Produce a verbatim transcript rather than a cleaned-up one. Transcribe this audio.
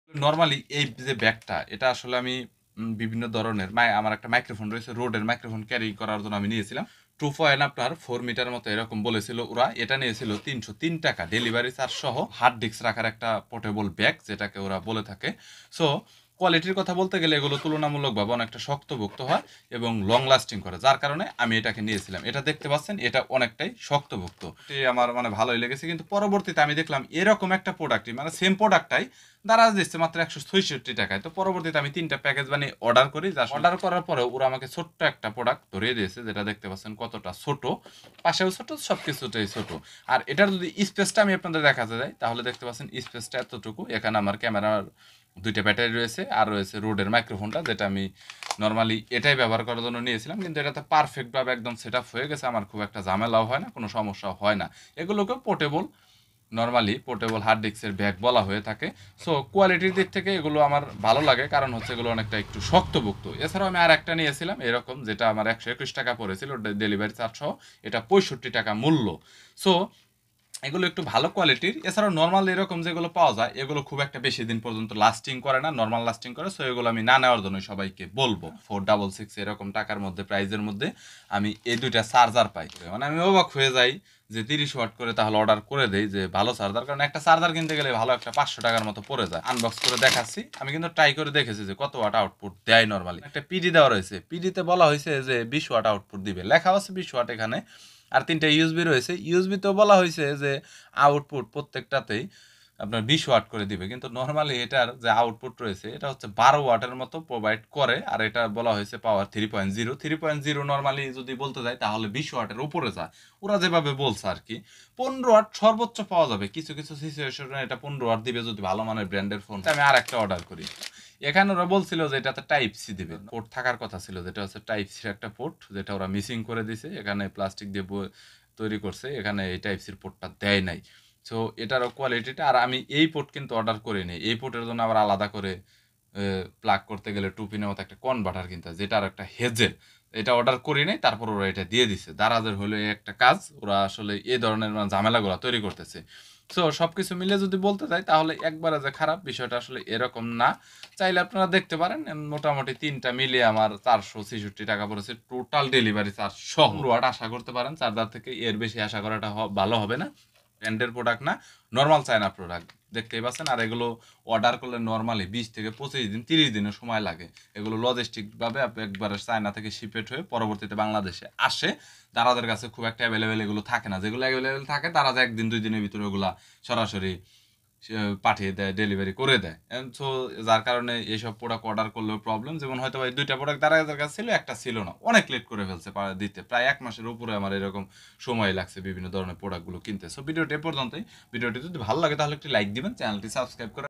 Normally এই যে ব্যাগটা এটা আসলে আমি উম, বিভিন্ন ধরনের মাই- আমার একটা মাইক্রোফোন রয়েছে, রোডের মাইক্রোফোন ক্যারি করার জন্য আমি নিয়েছিলাম। টু পয়েন্ট আপনার ফোর মিটার মতো এরকম বলেছিল ওরা। এটা নিয়েছিল তিনশো তিন টাকা ডেলিভারি চার্জ সহ, হার্ড ডিস্ক রাখার একটা পোর্টেবল ব্যাগ যেটাকে ওরা বলে থাকে। সো কোয়ালিটির কথা বলতে গেলে এগুলো তুলনামূলকভাবে অনেকটা শক্তপোক্ত হয় এবং লং লাস্টিং করে, যার কারণে আমি এটাকে নিয়েছিলাম। এটা দেখতে পাচ্ছেন, এটা অনেকটাই শক্তপোক্ত, এটি আমার মানে ভালোই লেগেছে। কিন্তু পরবর্তীতে আমি দেখলাম এরকম একটা প্রোডাক্টই মানে সেম প্রোডাক্টটাই দারাজ দিচ্ছে মাত্র একশো ছয়ষট্টি টাকায়। তো পরবর্তীতে আমি তিনটা প্যাকেজ বানিয়ে অর্ডার করি। যা অর্ডার করার পরে ওরা আমাকে ছোট্ট একটা প্রোডাক্ট ধরিয়ে দিয়েছে, যেটা দেখতে পাচ্ছেন কতটা ছোট, পাশেও ছোট, সব কিছুটাই ছোট। আর এটার যদি স্পেসটা আমি আপনাদের দেখাতে যাই তাহলে দেখতে পাচ্ছেন স্পেসটা এতটুকু। এখানে আমার ক্যামেরার দুইটা ব্যাটারি রয়েছে, আর রয়েছে রোডের মাইক্রোফোনটা, যেটা আমি নর্মালি এটাই ব্যবহার করার জন্য নিয়েছিলাম। কিন্তু এটাতে পারফেক্টভাবে একদম সেট আপ হয়ে গেছে, আমার খুব একটা ঝামেলাও হয় না, কোনো সমস্যাও হয় না। এগুলোকে পোর্টেবল, নর্মালি পোর্টেবল হার্ড ডিস্কের ব্যাগ বলা হয়ে থাকে। সো কোয়ালিটির দিক থেকে এগুলো আমার ভালো লাগে, কারণ হচ্ছে এগুলো অনেকটা একটু শক্তপোক্ত। এছাড়াও আমি আর একটা নিয়েছিলাম এরকম, যেটা আমার একশো একুশ টাকা পড়েছিল ডেলিভারি চার্জ সহ, এটা পঁয়ষট্টি টাকা মূল্য। সো এগুলো একটু ভালো কোয়ালিটির। এছাড়াও নর্মাল এরকম যেগুলো পাওয়া যায় এগুলো খুব একটা বেশি দিন পর্যন্ত লাস্টিং করে না, নর্মাল লাস্টিং করে। সো এগুলো আমি না নেওয়ার জন্য সবাইকে বলবো। ফোর ডাবল সিক্স এরকম টাকার মধ্যে, প্রাইজের মধ্যে আমি এই দুইটা চার্জার পাই, মানে আমি অবাক হয়ে যাই যে তিরিশ ওয়াট করে তাহলে অর্ডার করে দেই যে ভালো চার্জার। কারণ একটা চার্জার কিনতে গেলে ভালো একটা পাঁচশো টাকার মতো পড়ে যায়। আনবক্স করে দেখাচ্ছি, আমি কিন্তু ট্রাই করে দেখেছি যে কত ওয়াট আউটপুট দেয়। নর্মালি একটা পিডি দেওয়া রয়েছে, পিডিতে বলা হয়েছে যে বিশ ওয়াট আউটপুট দিবে, লেখা আছে বিশ ওয়াট এখানে। আর তিনটা ইউএসবি রয়েছে, ইউএসবিতেও বলা হয়েছে যে আউটপুট প্রত্যেকটাতেই আপনার বিশ ওয়াট করে দিবে। কিন্তু নর্মালি এটার যে আউটপুট রয়েছে এটা হচ্ছে বারো ওয়াটের মতো প্রোভাইড করে। আর এটা বলা হয়েছে power three point zero three point zero normally যদি বলতে যায় তাহলে বিশ ওয়াটের উপরে যায়, ওরা যেভাবে বলছে আর কি। পনেরো ওয়াট সর্বোচ্চ পাওয়া যাবে, কিছু কিছু সিচুয়েশনে এটা পনেরো ওয়াট দিবে যদি ভালো মানের ব্র্যান্ডের ফোন। আমি আর একটা অর্ডার করি, এখানে ওরা বলছিল যে এটাতে টাইপ সি দিবে, পোর্ট থাকার কথা ছিল, যেটা হচ্ছে টাইপ সির একটা পোর্ট, যেটা ওরা মিসিং করে দিছে। এখানে প্লাস্টিক দিয়ে তৈরি করছে, এখানে এই টাইপ সির পোর্টটা দেয় নাই। সো এটারও কোয়ালিটিটা, আর আমি এই পোর্ট কিন্তু অর্ডার করিনি, এই পোর্টের জন্য আবার আলাদা করে প্লাগ করতে গেলে টু পিনের মতো একটা কনভার্টার কিনতে হয়, যেটা আর একটা হেজেল। এটা অর্ডার করি নাই, তারপর ওরা এটা দিয়ে দিছে। দারাজের হলো এই একটা কাজ, ওরা আসলে এই ধরনের মানে ঝামেলাগুলো তৈরি করতেছে। সো সব কিছু মিলে যদি বলতে চাই তাহলে একবারে যে খারাপ বিষয়টা আসলে এরকম না। চাইলে আপনারা দেখতে পারেন। মোটামুটি তিনটা মিলিয়ে আমার চারশো ছেষট্টি টাকা পড়েছে টোটাল ডেলিভারি চার্জ সহ। ওয়াট আশা করতে পারেন, চার্জার থেকে এর বেশি আশা করাটা হ- ভালো হবে না। ব্র্যান্ডের প্রোডাক্ট না, নর্মাল চায়না প্রোডাক্ট, দেখতেই পাচ্ছেন। আর এগুলো অর্ডার করলে নর্মালি বিশ থেকে পঁচিশ দিন তিরিশ দিনের সময় লাগে। এগুলো লজিস্টিকভাবে একবারে চায়না থেকে শিপেট হয়ে পরবর্তীতে বাংলাদেশে আসে। তারাদের কাছে খুব একটা অ্যাভেলেবেল এগুলো থাকে না, যেগুলো অ্যাভেলেবেল থাকে তারা যে একদিন দুই দিনের ভিতরে ওগুলা সরাসরি সে পাঠিয়ে দেয়, ডেলিভারি করে দেয়। সো যার কারণে এইসব প্রোডাক্ট অর্ডার করলেও প্রবলেম। যেমন হয়তো ভাই দুইটা প্রোডাক্ট তারা যার কাছে ছিল, একটা ছিল না, অনেক লেট করে ফেলছে পা- দিতে। প্রায় এক মাসের উপরে আমার এরকম সময় লাগছে বিভিন্ন ধরনের প্রোডাক্টগুলো কিনতে। সো ভিডিওটি এ পর্যন্তই। ভিডিওটি যদি ভালো লাগে তাহলে একটি লাইক দিবেন, চ্যানেলটি সাবস্ক্রাইব করে